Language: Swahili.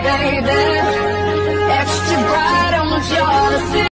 baby. Extra bright, I want y'all to see.